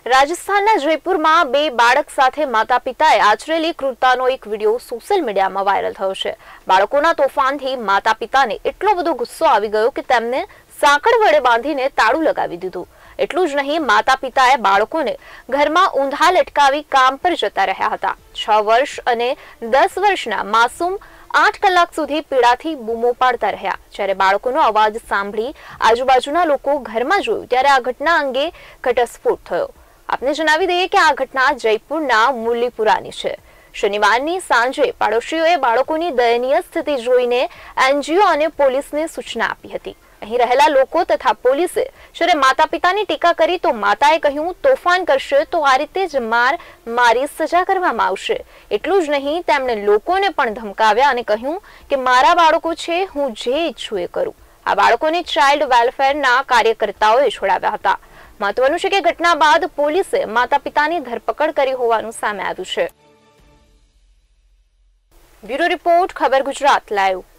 રાજસ્થાનના જયપુરમાં બે બાળક સાથે માતા પિતાએ આચરેલી ક્રૂરતાનો એક વિડીયો સોશિયલ મીડિયામાં વાયરલ થયો છે। બાળકોના તોફાનથી માતા પિતાને એટલો બધો ગુસ્સો આવી ગયો કે તેમને સાંકળ વડે બાંધીને તાળું લગાવી દીધું। એટલું જ નહીં, માતા પિતાએ બાળકોને ઘરમાં ઊંધા લટકાવી કામ પર જતા રહ્યા હતા। 6 વર્ષ અને 10 વર્ષના માસૂમ 8 કલાક સુધી પીડાથી બૂમો પાડતા રહ્યા। જ્યારે બાળકોનો અવાજ સાંભળી આજુબાજુના લોકો ઘરમાં જોયું ત્યારે આ ઘટના અંગે ઘટસ્ફોટ થયો। આપને જણાવી દઈએ કે આ ઘટના જયપુરના મુરલીપુરાની છે। શનિવારની સાંજે પાડોશીઓએ બાળકોની દયનીય સ્થિતિ જોઈને એનજીઓ અને પોલીસને સૂચના આપી હતી। અહીં રહેલા લોકો તથા પોલીસે જ્યારે માતા પિતાની ટીકા કરી તો માતાએ કહ્યું, તોફાન કરશે તો આ રીતે જ મારી સજા કરવામાં આવશે। એટલું જ નહીં, તેમણે લોકોને પણ ધમકાવ્યા અને કહ્યું કે મારા બાળકો છે, હું જે ઈચ્છું એ કરું। આ બાળકોને ચાઇલ્ડ વેલફેરના કાર્યકર્તાઓએ છોડાવ્યા હતા। મહત્વનું છે કે ઘટના બાદ પોલીસે માતા પિતાની ધરપકડ કરી હોવાનું સામે આવ્યું છે। બ્યુરો રિપોર્ટ, ખબર ગુજરાત લાઈવ।